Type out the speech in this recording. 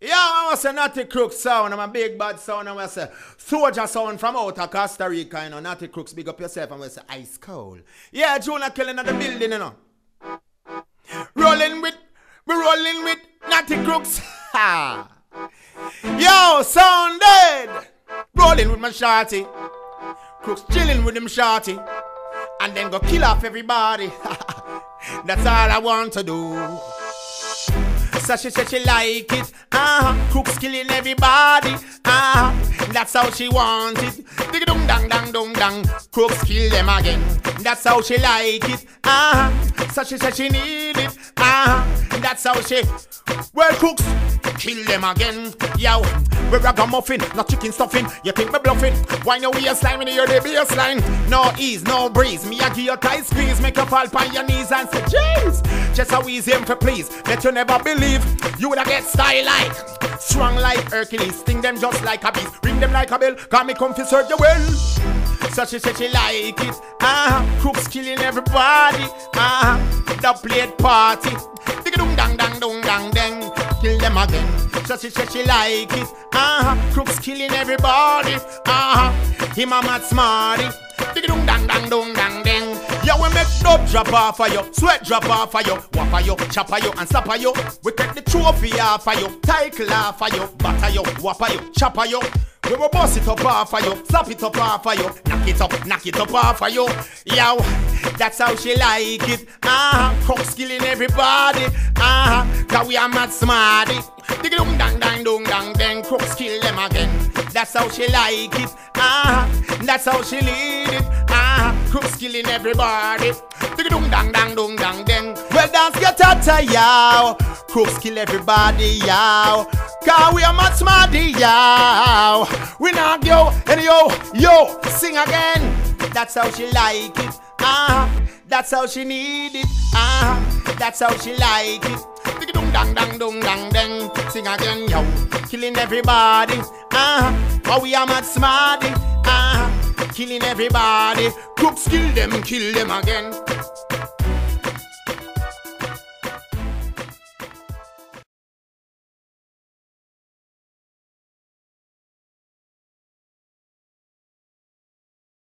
Yeah, I was a Natty Crooks sound, I'm a big bad sound, and I say soldier sound from out of Costa Rica, you know, Natty Crooks, big up yourself, and we say ice cold. Yeah, Jonah killing at the building, you know. Rolling with Natty Crooks. Ha! Yo, sound dead. Rolling with my shorty. Crooks chilling with them shorty. And then go kill off everybody. That's all I want to do. So she said she like it. Crooks killing everybody. That's how she want it. Dig dong dang dang dong dang. Crooks kill them again. That's how she like it. So she said she need it. That's how she. Well, crooks kill them again. Yo, we ragamuffin, not chicken stuffing. You think me bluffing? Why no waistline when you hear the bassline? No ease, no breeze. Me a give you tight squeeze, make you fall on your knees and say, jeez. Just how easy him for please, that you never believe. You woulda get style like, strong like Hercules. Sting them just like a beast, ring them like a bell. Call me come to serve you well. So she said she like it. Crooks killing everybody. The plate party. Dig dong dang dang dong dang dang. Kill them again. So she said she like it. Crooks killing everybody. Him a mad smarty. Dig dong dang dang dong dang dang. Yeah, we make dub drop off of you, sweat drop off of you, whop of you, chop of you, and slap of you. We take the trophy off of you, title off of you, batter you, whop of you, chop of you. We will bust it up off of you, slap it up off of you, knock it up off of you. Yo, that's how she like it. Crooks killing everybody. Cause we are mad smarty. Dig dong dang dang dong dang dang. Crooks kill them again. That's how she like it. That's how she lead it. Crooks killing everybody. Dig dong dang dang dong dang dang. Well, dance get hotter, yow. Crooks kill everybody, yow. Cause we are mad smarty, yow. We not go, and yo, sing again. That's how she like it. That's how she need it. That's how she like it. Dig dong dang dang dong dang dang. Sing again, yo. Killing everybody. Oh, we are mad smarty. Killing everybody. Crooks kill them again.